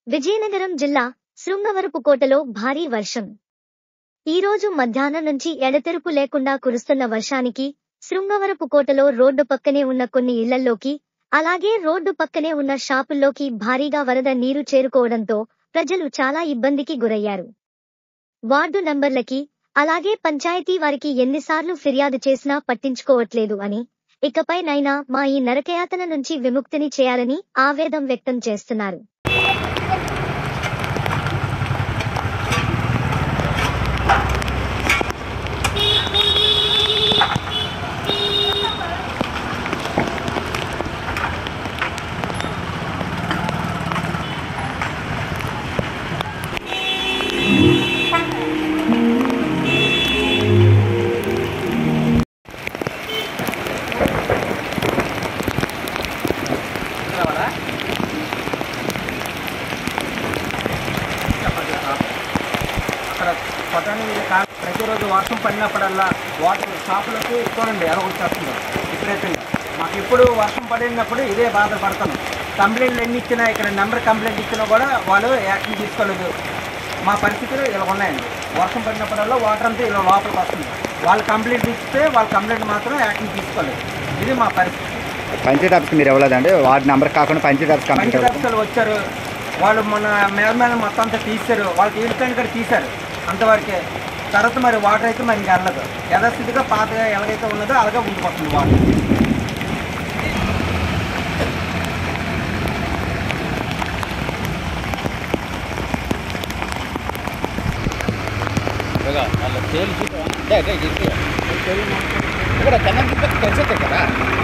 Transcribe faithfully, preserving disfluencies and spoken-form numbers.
విజయనగరం జిల్లా శృంగవరపుకోటలో భారీ వర్షం. ఈరోజు మధ్యాహ్నం నుంచి ఎడతెరుపు లేకుండా కురుస్తున్న వర్షానికి శృంగవరపుకోటలో రోడ్డు పక్కనే ఉన్న కొన్ని ఇళ్లల్లోకి, అలాగే రోడ్డు పక్కనే ఉన్న షాపుల్లోకి భారీగా వరద నీరు చేరుకోవడంతో ప్రజలు చాలా ఇబ్బందికి గురయ్యారు. వార్డు నంబర్లకి, అలాగే పంచాయతీ వారికి ఎన్నిసార్లు ఫిర్యాదు చేసినా పట్టించుకోవట్లేదు అని, ఇకపైనైనా మా ఈ నరకయాతన నుంచి విముక్తిని చేయాలని ఆవేదన వ్యక్తం చేస్తున్నారు. ప్రతిరోజు వర్షం పడినప్పుడల్లా వాటర్ షాపులకి చూడండి ఎలా వచ్చేస్తుంది విపరీతంగా. మాకు ఎప్పుడు వర్షం పడినప్పుడు ఇదే బాధపడతాను. కంప్లైంట్లు ఎన్ని ఇచ్చినా, ఇక్కడ నెంబర్ కంప్లైంట్ ఇచ్చినా కూడా వాళ్ళు యాక్షన్ తీసుకోలేదు. మా పరిస్థితులు ఇలా ఉన్నాయండి. వర్షం పడినప్పుడల్లా వాటర్ అంతా ఇలా లోపలికి వస్తుంది. వాళ్ళు కంప్లైంట్ ఇస్తే వాళ్ళ కంప్లైంట్ మాత్రం యాక్షన్ తీసుకోలేదు. ఇది మా పరిస్థితి. పంచాయతీ ఆఫీస్కి మీరు ఇవ్వలేదండి? వార్డు నెంబర్ కాకుండా పంచాయతీ ఆఫీస్ పంచాయతీ ఆఫీసులు వచ్చారు, వాళ్ళు మన మీద మీద మొత్తం అంతా తీశారు, వాళ్ళకి ఈడుకొని కూడా తీశారు అంతవరకే. తర్వాత మరి వాటర్ అయితే మరి ఇంకా వెళ్ళదు. యథాస్థితిగా పాతగా ఎలాగైతే ఉన్నదో అలాగే ఉండిపోతుంది వాటర్. ఇక్కడ చెన్నై కలిసి కదా.